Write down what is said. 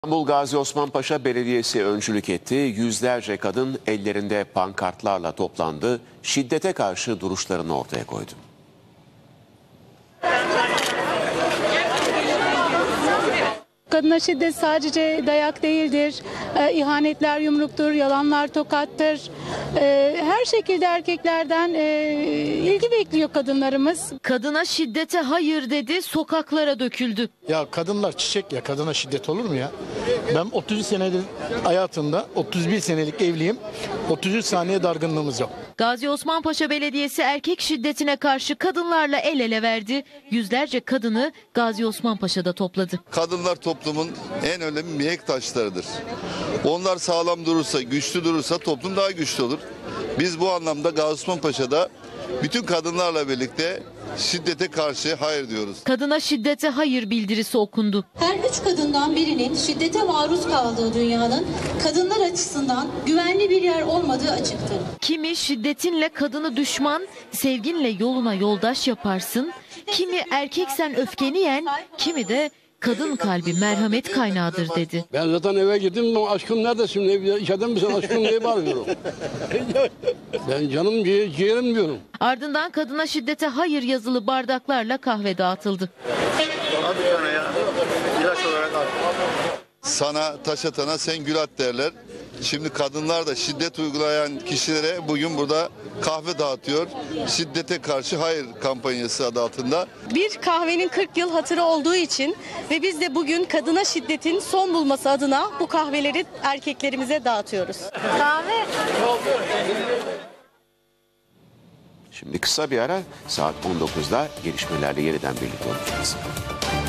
İstanbul Gazi Osman Paşa Belediyesi öncülük etti. Yüzlerce kadın ellerinde pankartlarla toplandı. Şiddete karşı duruşlarını ortaya koydu. Kadına şiddet sadece dayak değildir, ihanetler yumruktur, yalanlar tokattır. Her şekilde erkeklerden ilgi bekliyor kadınlarımız. Kadına şiddete hayır dedi, sokaklara döküldü. Ya kadınlar çiçek ya, kadına şiddet olur mu ya? Ben 30 senedir hayatımda, 31 senelik evliyim, 33 saniye dargınlığımız yok. Gazi Osman Paşa Belediyesi erkek şiddetine karşı kadınlarla el ele verdi. Yüzlerce kadını Gazi Osman Paşa'da topladı. Kadınlar toplumun en önemli mihenk taşlarıdır. Onlar sağlam durursa, güçlü durursa toplum daha güçlü olur. Biz bu anlamda Gazi Osman Paşa'da bütün kadınlarla birlikte şiddete karşı hayır diyoruz. Kadına şiddete hayır bildirisi okundu. Her 3 kadından birinin şiddete maruz kaldığı dünyanın kadınlar açısından güvenli bir yer olmadığı açıktır. Kimi şiddetinle kadını düşman, sevginle yoluna yoldaş yaparsın. Kimi erkeksen öfkeni yen, kimi de kadın kalbi merhamet kaynağıdır dedi. Ben zaten eve girdim, aşkım neredesin? İçeriden misin aşkım diye bağırıyorum. Ben canım ciğerim diyorum. Ardından kadına şiddete hayır yazılı bardaklarla kahve dağıtıldı. Sana taş atana sen gül at derler. Şimdi kadınlar da şiddet uygulayan kişilere bugün burada kahve dağıtıyor. Şiddete karşı hayır kampanyası adı altında. Bir kahvenin 40 yıl hatırı olduğu için ve biz de bugün kadına şiddetin son bulması adına bu kahveleri erkeklerimize dağıtıyoruz. Kahve. Şimdi kısa bir ara, saat 19'da gelişmelerle yeniden birlikte olacağız.